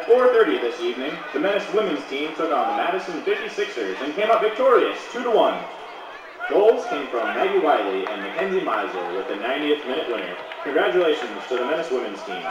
At 4:30 this evening, the Menace women's team took on the Madison 56ers and came up victorious 2-1. Goals came from Maggie Wiley and Mackenzie Meisel with the 90th minute winner. Congratulations to the Menace women's team.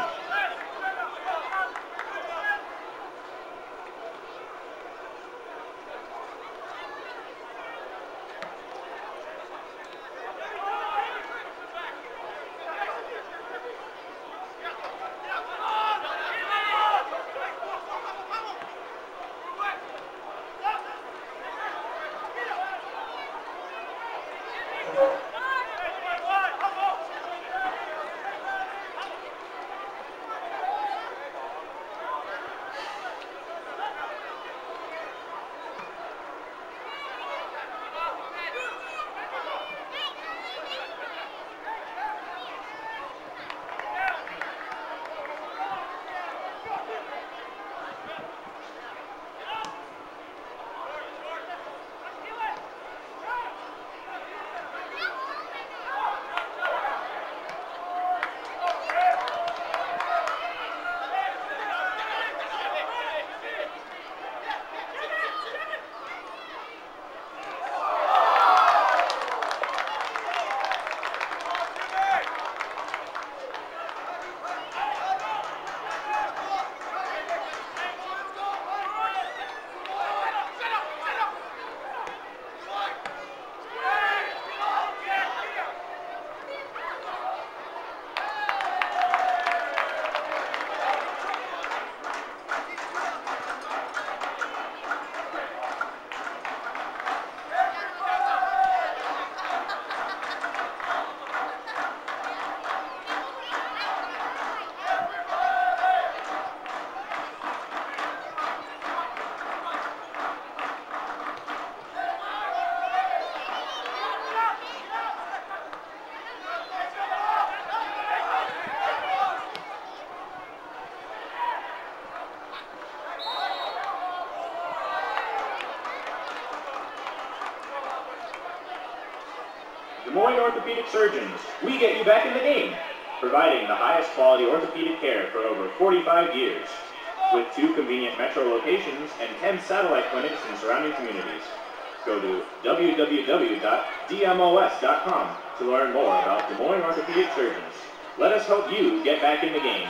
Des Moines Orthopedic Surgeons, we get you back in the game, providing the highest quality orthopedic care for over 45 years, with 2 convenient metro locations and 10 satellite clinics in surrounding communities. Go to www.dmos.com to learn more about Des Moines Orthopedic Surgeons. Let us help you get back in the game.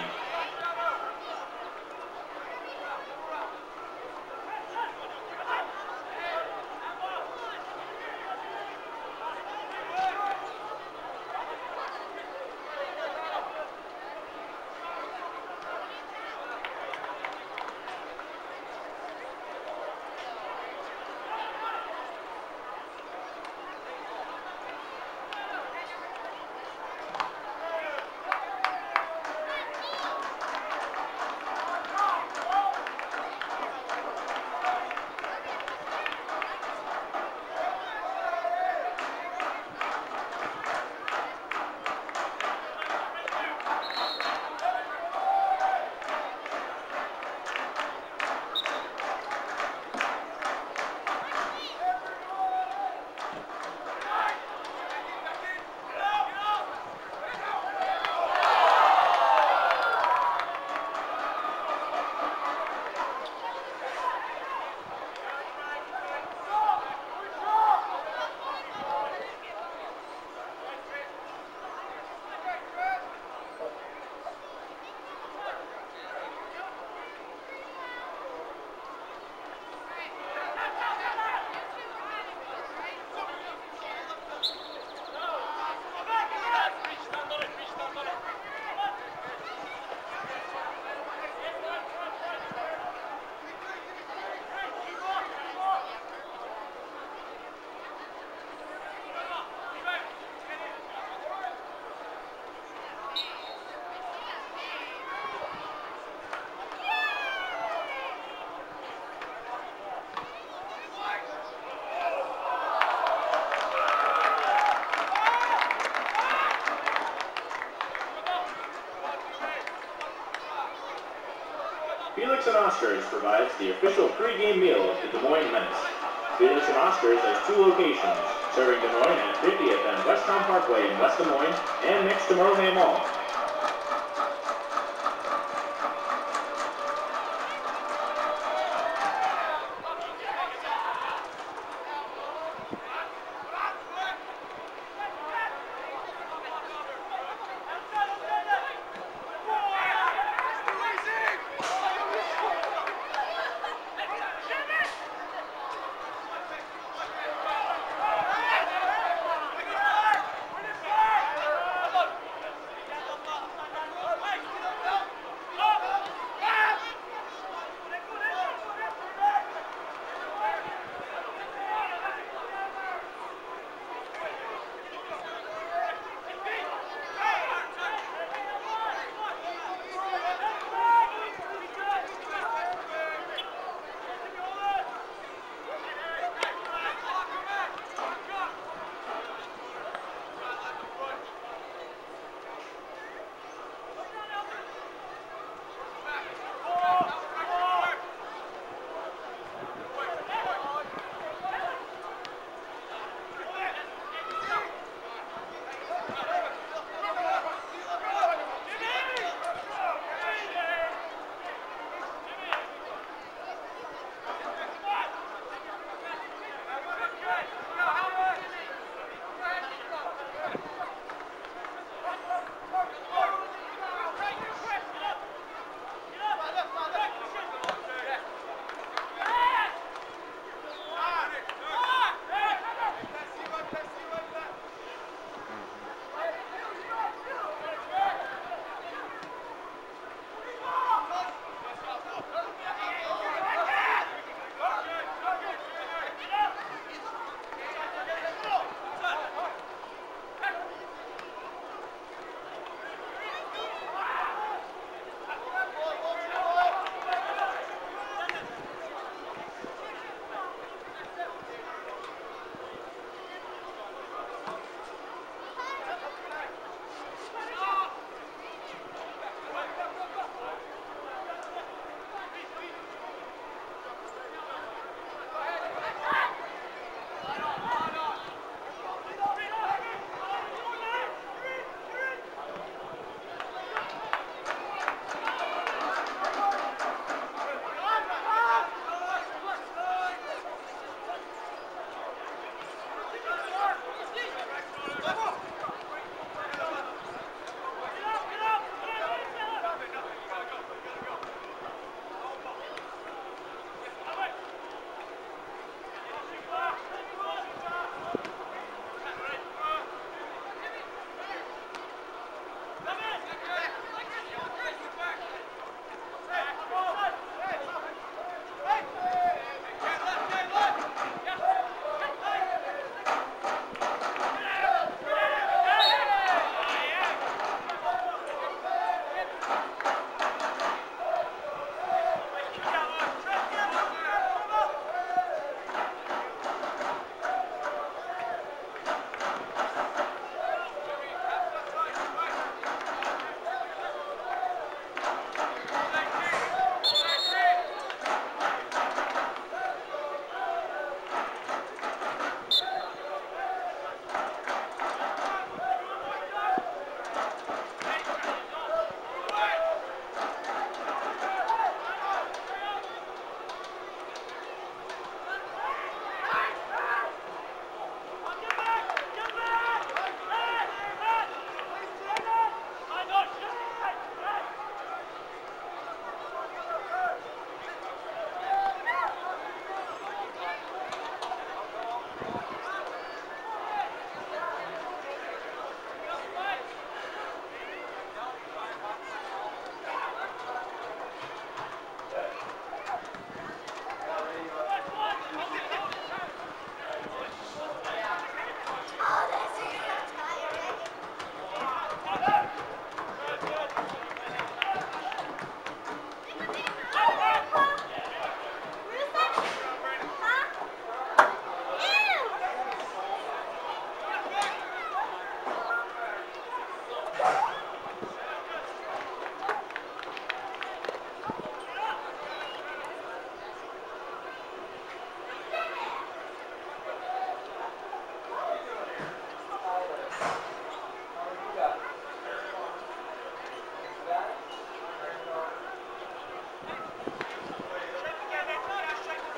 Felix and Oscars provides the official pregame meal of the Des Moines Menace. Felix and Oscars has 2 locations, serving Des Moines at 50th and Westtown Parkway in West Des Moines and next to Merle May Mall.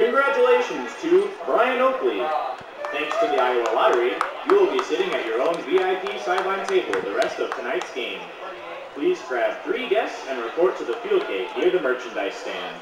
Congratulations to Brian Oakley. Thanks to the Iowa Lottery, you will be sitting at your own VIP sideline table the rest of tonight's game. Please grab 3 guests and report to the field gate near the merchandise stand.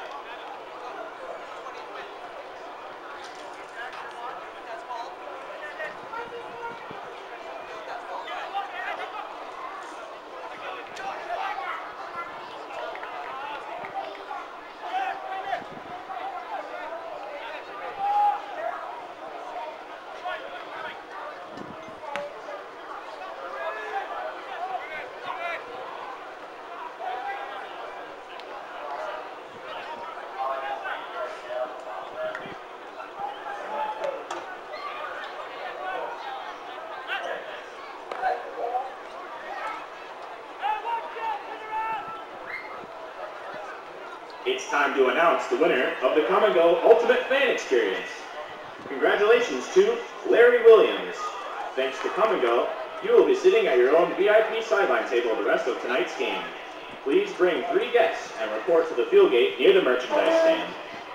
It's time to announce the winner of the Come and Go Ultimate Fan Experience. Congratulations to Larry Williams. Thanks to Come and Go, you will be sitting at your own VIP sideline table the rest of tonight's game. Please bring 3 guests and report to the field gate near the merchandise stand.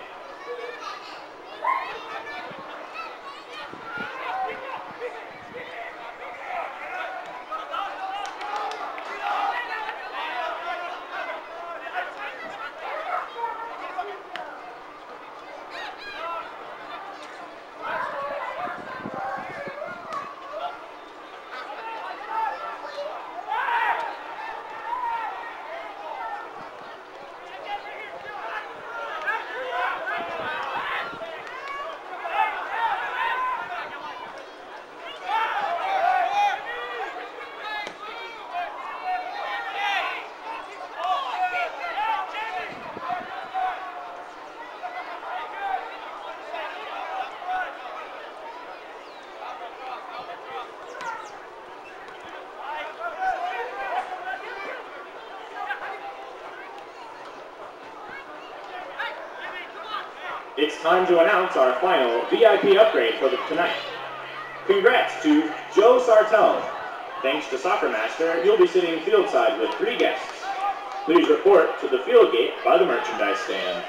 It's time to announce our final VIP upgrade for tonight. Congrats to Joe Sartell. Thanks to Soccer Master, you'll be sitting fieldside with 3 guests. Please report to the field gate by the merchandise stand.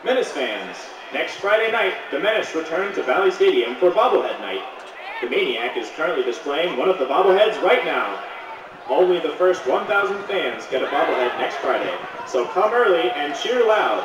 Menace fans, next Friday night, the Menace return to Valley Stadium for Bobblehead Night. The Maniac is currently displaying one of the bobbleheads right now. Only the first 1,000 fans get a bobblehead next Friday, so come early and cheer loud.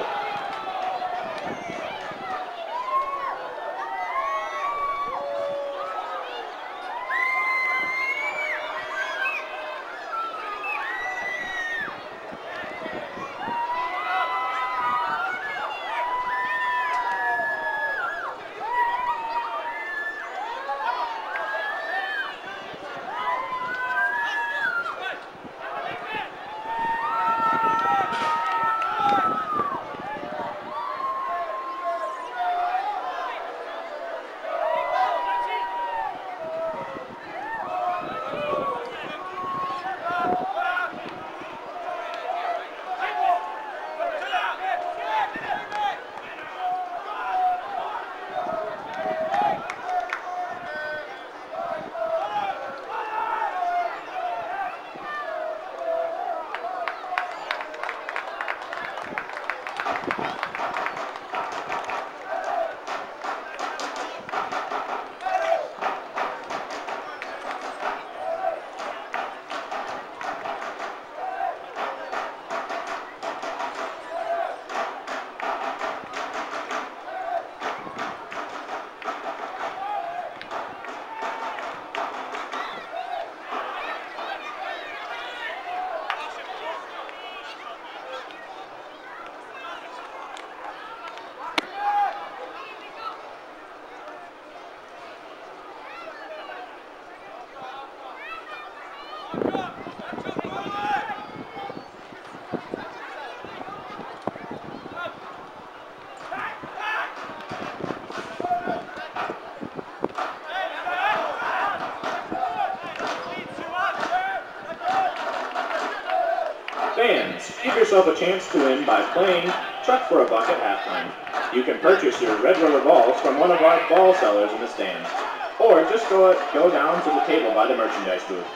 Fans, give yourself a chance to win by playing Truck for a Buck at halftime. You can purchase your red rubber balls from one of our ball sellers in the stands, or just go down to the table by the merchandise booth.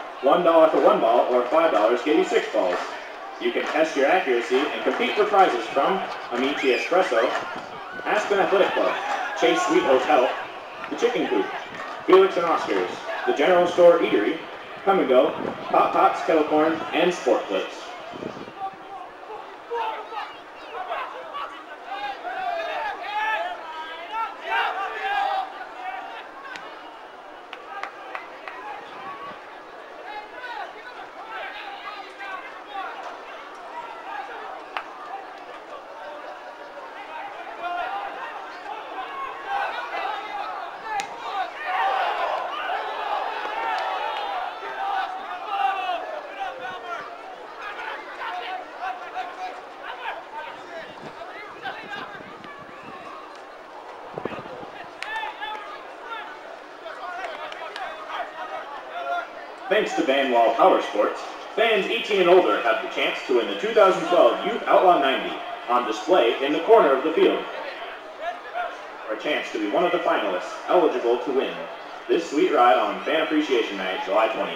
$1 for one ball or $5 get you 6 balls. You can test your accuracy and compete for prizes from Amici Espresso, Aspen Athletic Club, Chase Sweet Hotel, The Chicken Coop, Felix and Oscars, The General Store Eatery, Come and Go, Hot Pots, Kettle Corn, and Sport Clips. Thanks to Vanwall Power Sports, fans 18 and older have the chance to win the 2012 Youth Outlaw 90 on display in the corner of the field. For a chance to be one of the finalists eligible to win this sweet ride on Fan Appreciation Night, July 20th.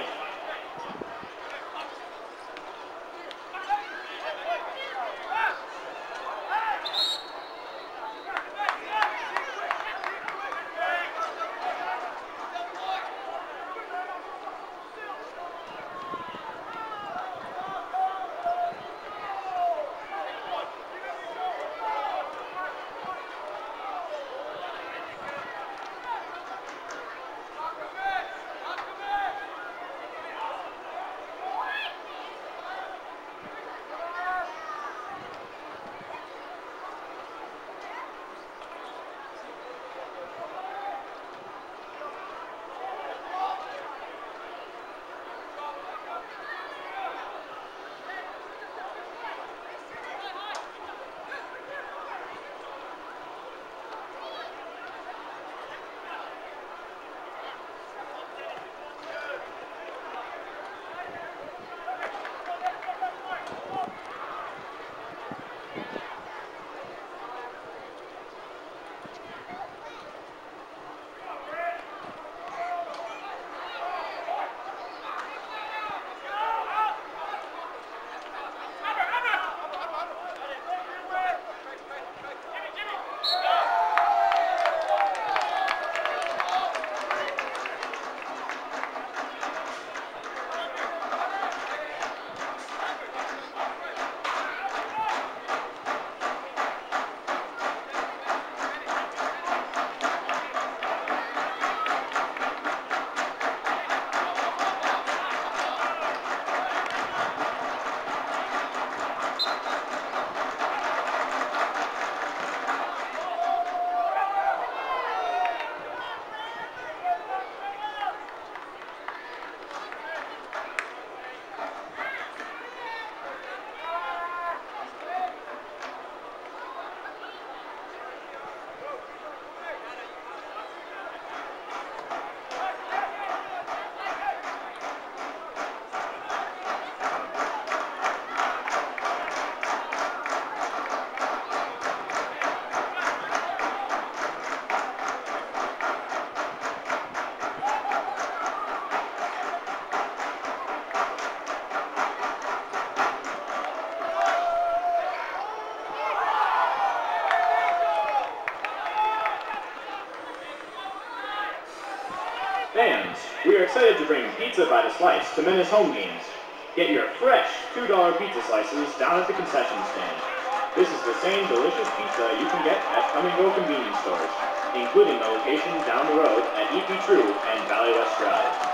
Fans, we are excited to bring pizza by the slice to Menace home games. Get your fresh $2 pizza slices down at the concession stand. This is the same delicious pizza you can get at Come and Go convenience stores, including the locations down the road at EP True and Valley West Drive.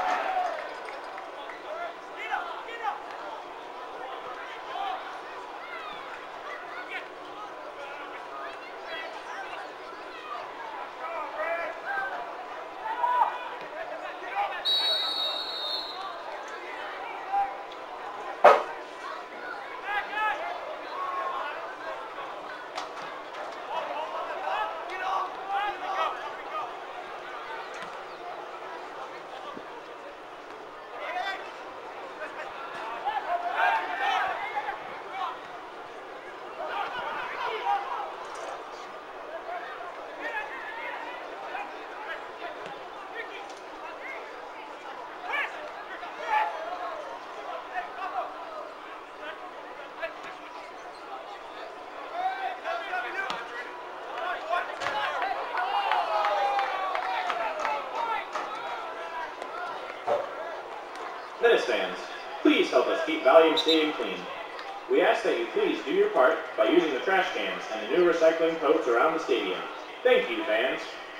Menace fans, please help us keep Valium Stadium clean. We ask that you please do your part by using the trash cans and the new recycling totes around the stadium. Thank you, fans.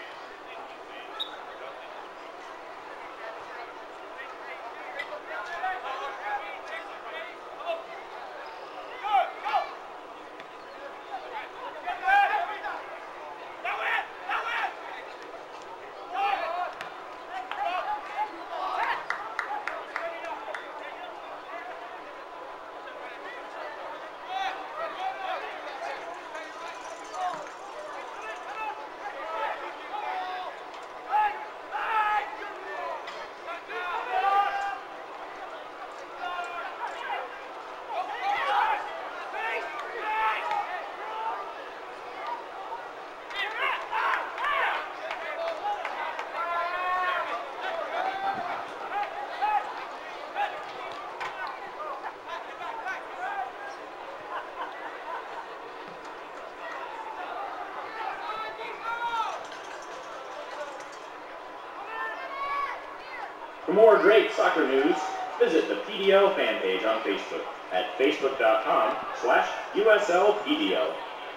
For more great soccer news, visit the PDL fan page on Facebook at facebook.com/USLPDL.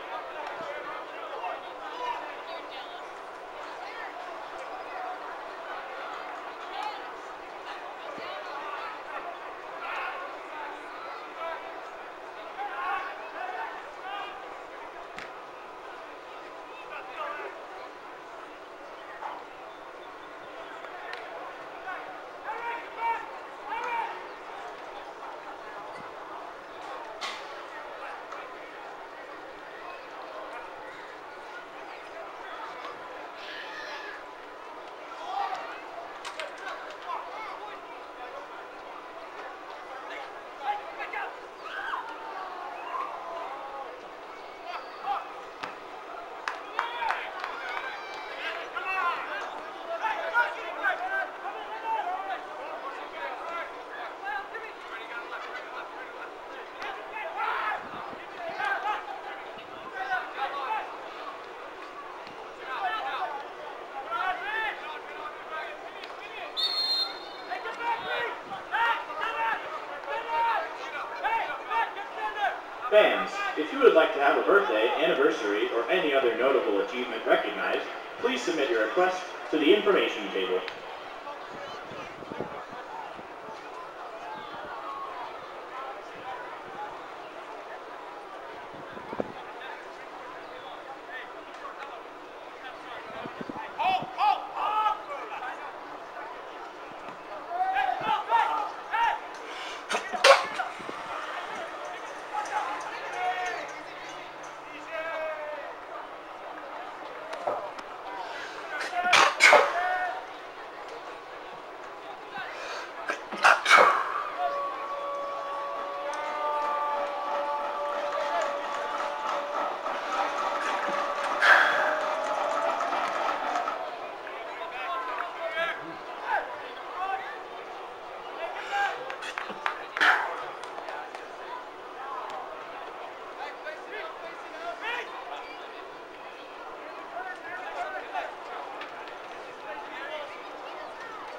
Fans, if you would like to have a birthday, anniversary, or any other notable achievement recognized, please submit your request to the information table.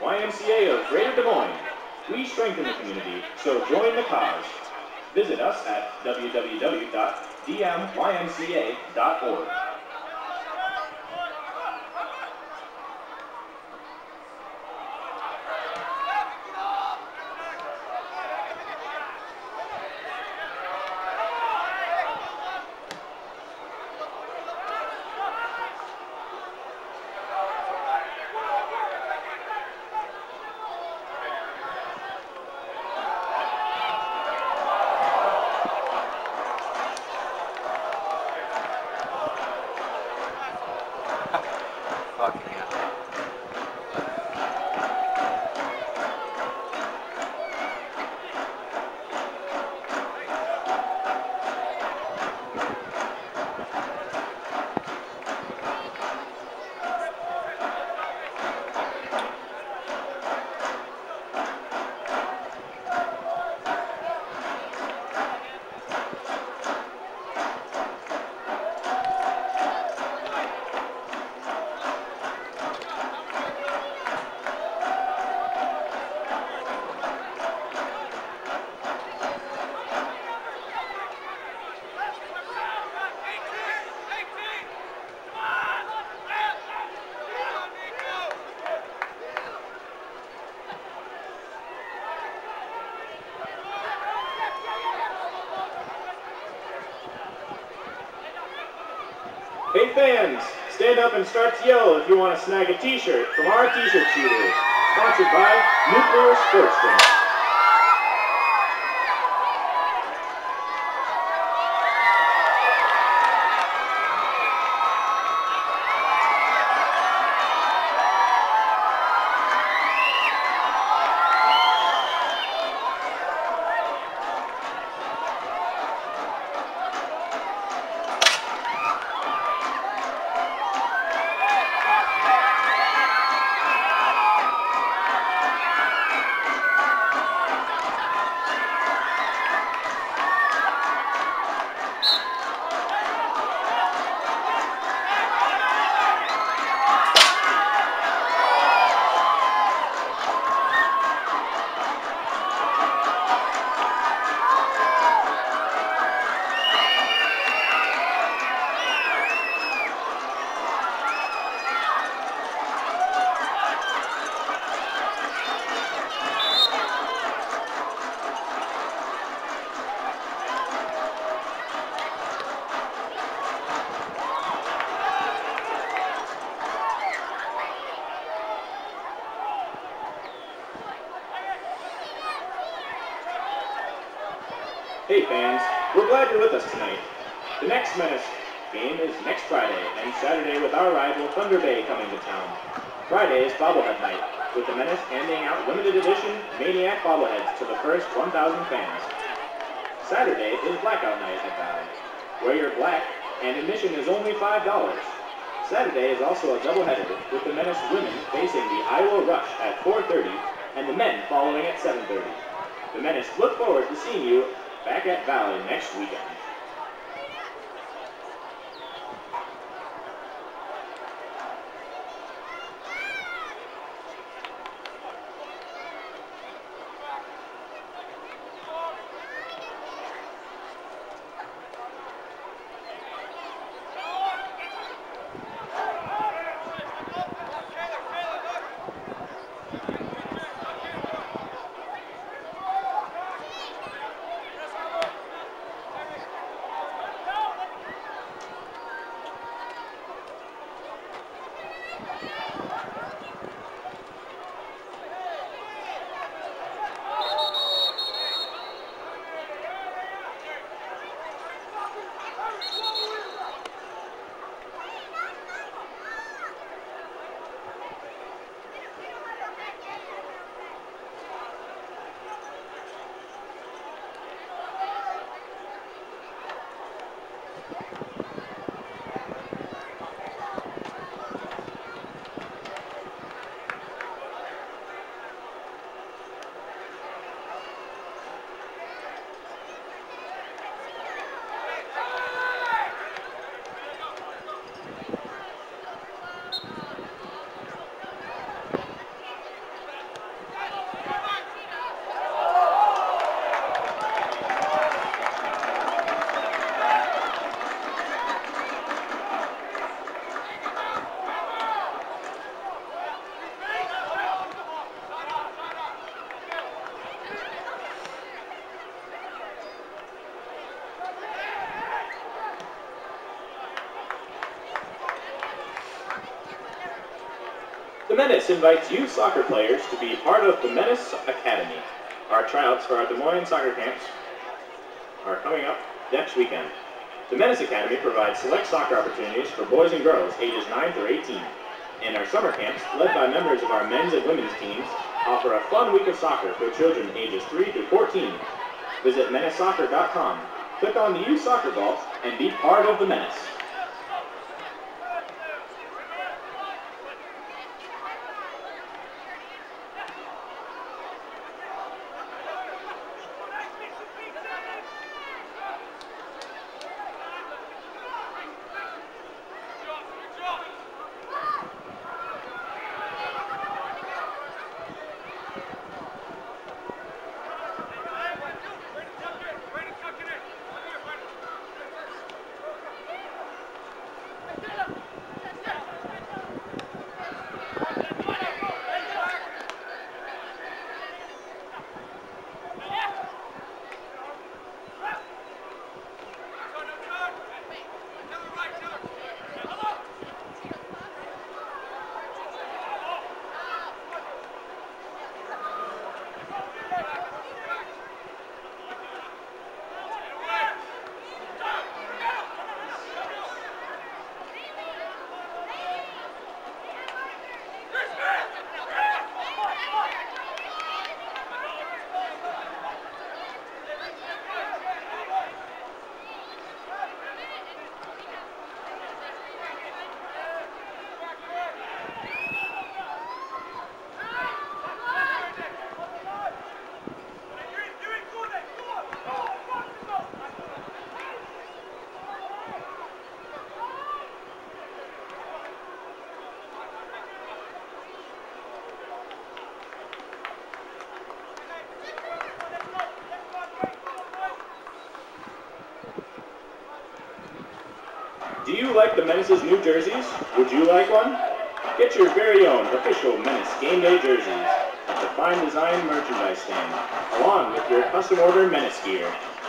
YMCA of Greater Des Moines. We strengthen the community, so join the cause. Visit us at www.dmymca.org. Fucking hell. Hey fans, stand up and start to yell if you want to snag a t-shirt from our t-shirt shooter. Sponsored by Nuclear Sports Drink. Hey fans, we're glad you're with us tonight. The next Menace game is next Friday and Saturday with our rival Thunder Bay coming to town. Friday is bobblehead night, with the Menace handing out limited edition Maniac bobbleheads to the first 1,000 fans. Saturday is blackout night at Valley. Wear your black, and admission is only $5. Saturday is also a doubleheader, with the Menace women facing the Iowa Rush at 4:30 and the men following at 7:30. The Menace look forward to seeing you back at Valley next weekend. The Menace invites youth soccer players to be part of the Menace Academy. Our tryouts for our Des Moines soccer camps are coming up next weekend. The Menace Academy provides select soccer opportunities for boys and girls ages 9 through 18. And our summer camps, led by members of our men's and women's teams, offer a fun week of soccer for children ages 3 through 14. Visit menacesoccer.com, click on the youth soccer ball, and be part of the Menace. Do you like the Menace's new jerseys? Would you like one? Get your very own official Menace Game Day jerseys at the Fine Design merchandise stand, along with your custom order Menace gear.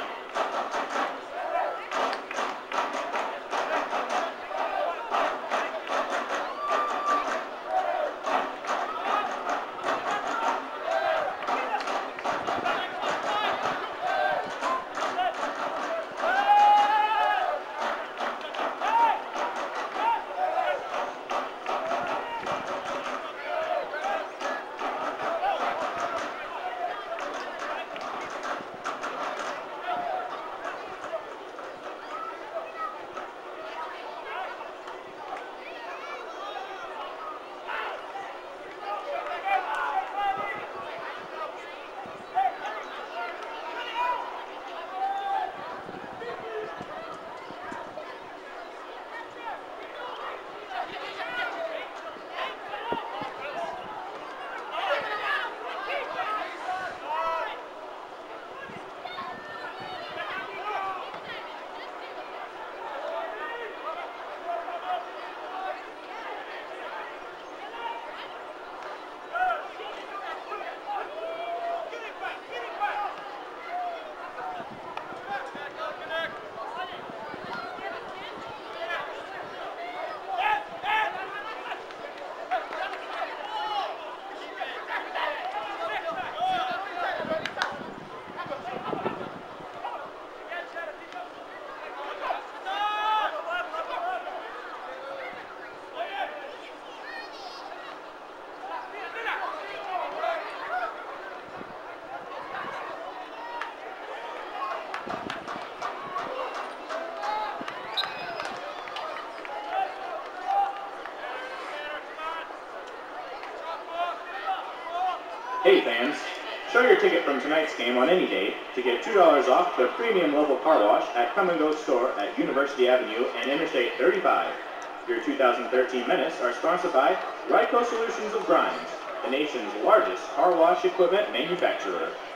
Hey fans, show your ticket from tonight's game on any day to get $2 off the premium level car wash at Come and Go store at University Avenue and Interstate 35. Your 2013 Menace are sponsored by Ryco Solutions of Grimes, the nation's largest car wash equipment manufacturer.